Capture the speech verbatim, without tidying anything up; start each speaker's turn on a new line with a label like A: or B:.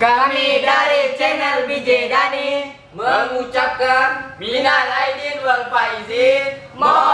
A: Kami dari channel B J Dani mengucapkan minal aidin wal faizin. Mohon